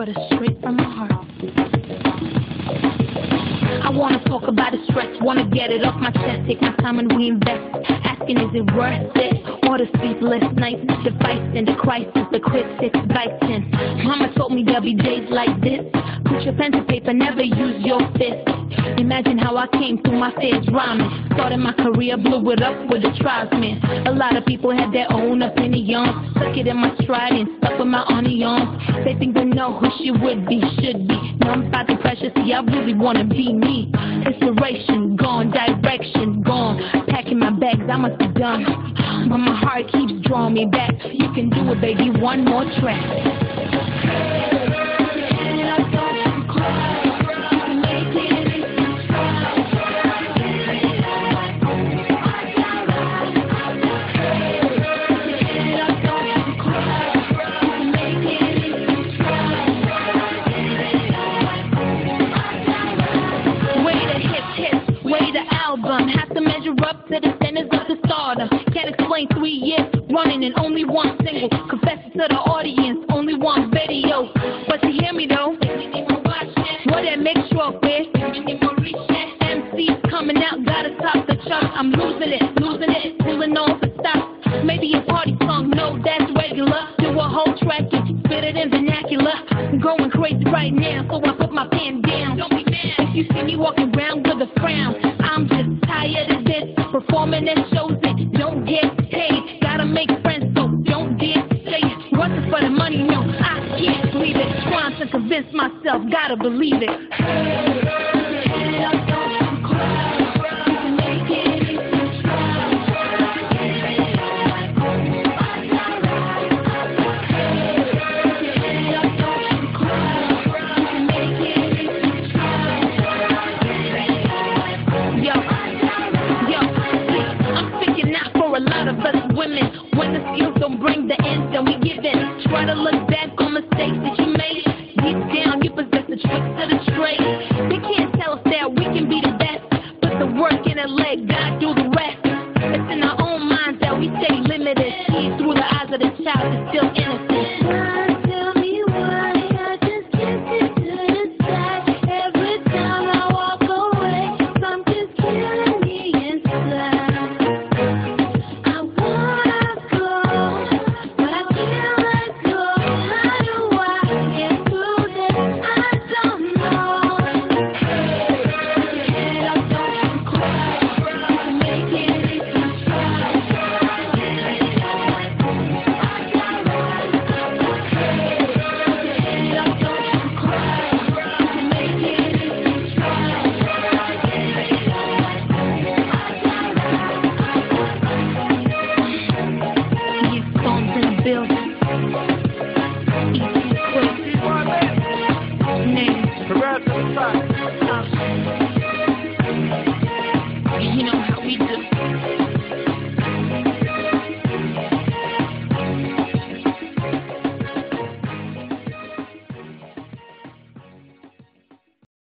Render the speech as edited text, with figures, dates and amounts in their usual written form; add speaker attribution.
Speaker 1: water straight from my heart. I wanna talk about the stress, wanna get it off my chest, take my time and reinvest. Asking, is it worth it? All the sleepless nights, the fights and the crisis, the critics biting. Mama told me there'll be days like this. Put your pen to paper, never use your fist. Imagine how I came through my fears rhyming. Started my career, blew it up with the tribesmen. A lot of people had their own opinions. Took it in my stride and stuck with my onions. They think they know who she would be, should be. Numb by the pressure, see I really wanna be me. Inspiration gone, direction gone. Packing my bags, I must be done. But my heart keeps drawing me back. You can do it, baby, one more track. Have to measure up to the standards of the starter. Can't explain 3 years running and only one single. Confess it to the audience, only one video. But you hear me though? What that mixture up with? MCs coming out, gotta top the chart. I'm losing it, pulling off the stop. Maybe a party song, no, that's regular. Do a whole track and spit it in vernacular. I'm going crazy right now, so I put my pen down. Don't be mad if you see me walking around with a frown. I'm just tired of this, performing at shows that don't get paid. Gotta make friends, so don't dare say what's for the money, no, I can't believe it. Trying to convince myself, gotta believe it. Women, when the skills don't bring the ends, then we give in. Try to look back on mistakes that you made. Deep down, you possess the tricks of the trade. They can't tell us that we can be the best. Put the work in the leg, God do the rest. It's in our own minds that we stay limited. See through the eyes of the child is still innocent.